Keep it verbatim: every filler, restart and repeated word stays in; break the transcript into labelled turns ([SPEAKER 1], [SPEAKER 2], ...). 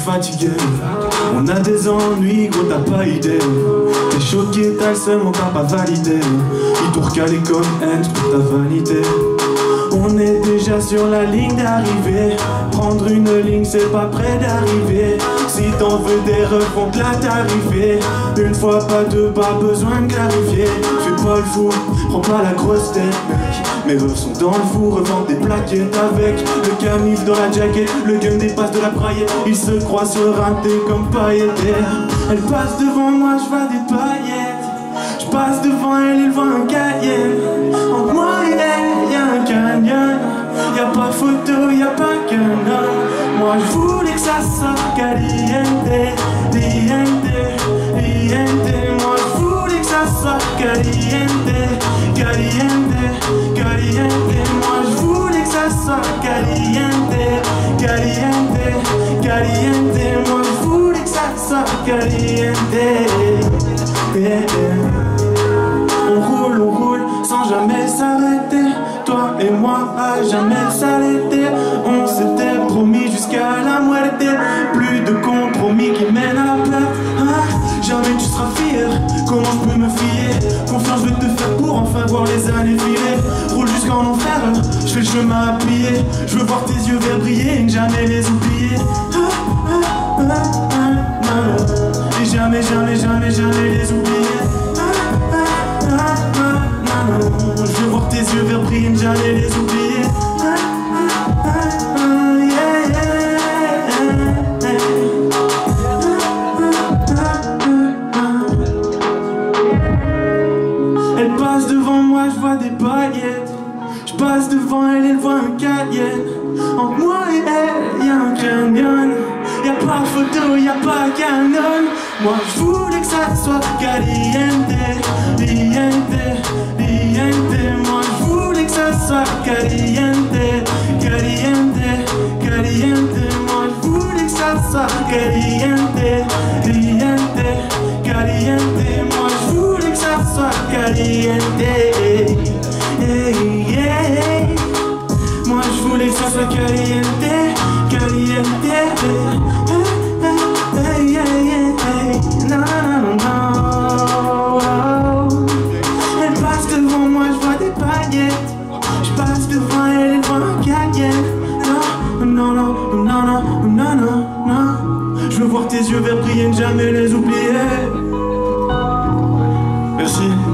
[SPEAKER 1] fatigué. On a des ennuis, gros t'as pas idée. T'es choqué, t'as le seum, on t'a pas validé. Ils t'ont recalé comme haine pour ta vanité. On est déjà sur la ligne d'arrivée. Prendre une ligne, c'est pas près d'arriver. Si t'en veux des refs, on te l'a tarifé. Une fois pas deux, pas besoin de clarifier. Fais pas le fou, prends pas la grosse tête, mec. Mes refs sont dans le four, revendent des plaquettes avec le camif dans la jaquette. Le gun dépasse de la braillette. Il se croit sur un thé comme paillettaire. Elle passe devant moi, je vois des paillettes. Je passe devant elle, elle voit un Cayenne. Entre moi et elle, y'a un canyon. Y'a pas photo, y'a pas qu'un homme. Moi je voulais que ça sorte caliente, liente, liente. Moi je voulais que ça sorte caliente, caliente, caliente. Moi je voulais que ça sorte caliente, caliente, caliente. Moi je voulais que ça sorte caliente. Yeah, yeah. On roule, on roule sans jamais s'arrêter. Toi et moi à jamais s'arrêter. On s'était promis jusqu'à la muerte. Plus de compromis qui mènent à la perte. Ah, jamais tu seras fier. Comment je peux me fier? Confiance, je vais te faire pour enfin voir les années filer. Roule jusqu'en enfer, je fais le chemin à plier. Je veux voir tes yeux verts briller et ne jamais les oublier. Ah, ah, ah, ah, ah. Et jamais, jamais, jamais, jamais les oublier. Ah, ah, ah, ah, ah. Je veux voir tes yeux verts briller, ne jamais les oublier. Ah, ah, ah, ah, yeah, yeah, yeah. Elle passe devant moi, je vois des paillettes. Je passe devant elle, elle voit un Cayenne. Entre moi et elle, y'a un canyon. Y'a pas photo, y'a pas canon. Moi je voulais que ça soit caliente, liente, liente. Moi je voulais que ça soit caliente, caliente, caliente. Moi je voulais que ça soit caliente, liente, caliente. Moi je voulais que ça soit caliente, hey, yeah. Moi je voulais que ça soit caliente, caliente. Hey, yeah, yeah, hey. Non, non, non, non. Elle passe devant moi, je vois des paillettes. Je passe devant elle, elle voit un Cayenne. Non, non, non, non, non, non, non, non. Je veux voir tes yeux verts briller, ne jamais les oublier. Merci.